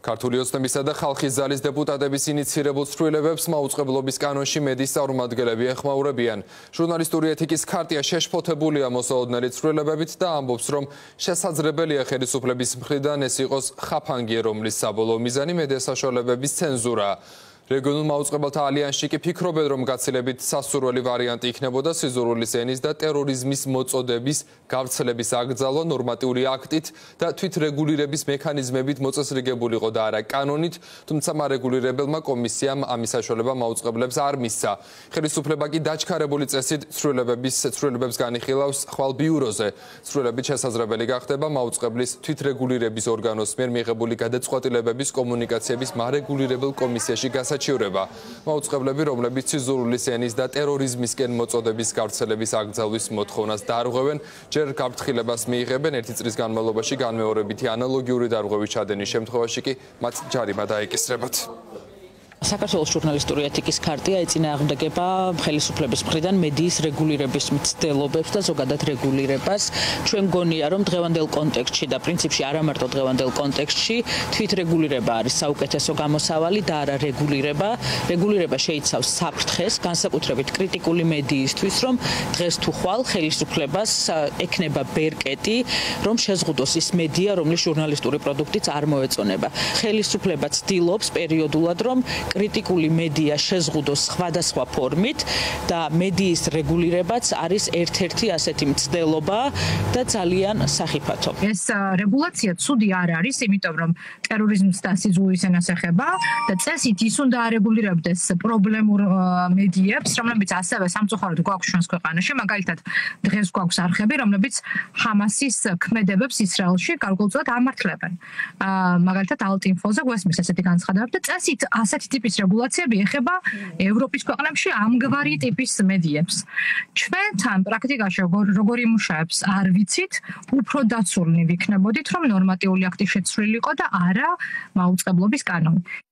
ქართული ოცნებისა და ხალხის ძალის დეპუტატების ინიცირებულ ცვლილებებს მაუწყებლობის კანონში მედიის წარმომადგენლები ეხმაურებიან. ჟურნალისტური ეთიკის ქარტია შეშფოთებულია მოსალოდნელი ცვლილებებით და ამბობს, რომ შესაძლებელია ხელისუფლების მხრიდან ეს იყოს ხაფანგია, რომლის საბოლოო მიზანი მედია საშუალებების ცენზურაა. რეგიონულ მაუწყებელთა ალიანსში კი ფიქრობენ, რომ გაცილებით სასურველი ვარიანტი იქნებოდა სიზურულის ენის და ტერორიზმის მოწოდების გავრცელების აკრძალვა ნორმატიული აქტით და თვითრეგულირების მექანიზმებით მოწესრიგებულიყო და არა კანონით, თუმცა მარეგულირებელმა კომისიამ ამის საშუალება მაუწყებლებს არ მისცა. ხელისუფლება კი დაჩქარებული წესით ცვლილებებს განიხილავს ხვალ ბიუროზე. ცვლილებით შესაძლებელი გახდება მაუწყებლის თვითრეგულირების ორგანოს მიერ მიღებული გადაწყვეტილებების კომუნიკაციების მარეგულირებელ კომისიაში გასაჩივრება. მაუწყებლები, რომლებიც სიზურულის ენის და ტერორიზმისკენ მოწოდების გავრცელების აკრძალვის მოთხოვნას დაარღვევენ, ჯერ გაფრთხილებას მიიღებენ, ერთი წლის განმავლობაში განმეორებითი ანალოგიური დარღვევის ჩადენის შემთხვევაში კი მათ ჯარიმა დაეკისრებათ. საქართველოს ჟურნალისტური ეთიკის ქარტია ეწინააღმდეგება ხელისუფლების მხრიდან მედიის რეგულირების მცდელობებს და ზოგადად რეგულირებას. ჩვენ მგონია, რომ დღევანდელ კონტექსტში და პრინციპში არა მარტო დღევანდელ კონტექსტში თვითრეგულირება არის საუკეთესო გამოსავალი და არა რეგულირება. რეგულირება შეიცავს საფრთხეს, განსაკუთრებით კრიტიკული მედიისთვის, რომ დღეს თუ ხვალ ხელისუფლებას ექნება ბერკეტი, რომ შეზღუდოს ის მედია, რომლის ჟურნალისტური პროდუქტიც არ მოეწონება. ხელისუფლება ცდილობს პერიოდულად, რომ კრიტიკული მედია შეზღუდოს სხვადასხვა ფორმით და მედიის რეგულირებაც არის ერთ-ერთი ასეთი მცდელობა და ძალიან სახიფათო. ეს რეგულაცია ცუდი არ არის, იმიტომ რომ ტერორიზმს და სიზურულის ენას ეხება და წესით ის უნდა არეგულირებდეს პრობლემურ მედიებს, რომლებიც ასევე სამწუხაროდ გვაქვს ჩვენს ქვეყანაში, მაგალითად დღეს გვაქვს არხები, რომლებიც ჰამასის ქმედებებს ისრაელში გარკვეულწილად ამართლებენ. მაგალითად ალტინფოზე გვესმის ესეთი განცხადებები და წესით ასეთი ტიპის რეგულაციები ეხება ევროპის ქვეყნებში ამგვარი ტიპის მედიებს. ჩვენთან პრაქტიკაში როგორ იმუშავებს არ ვიცით, უფრო დაცულნი ვიქნებოდით, რომ ნორმატიული აქტი შეცვლილიყო და არა მაუწყებლობის კანონი.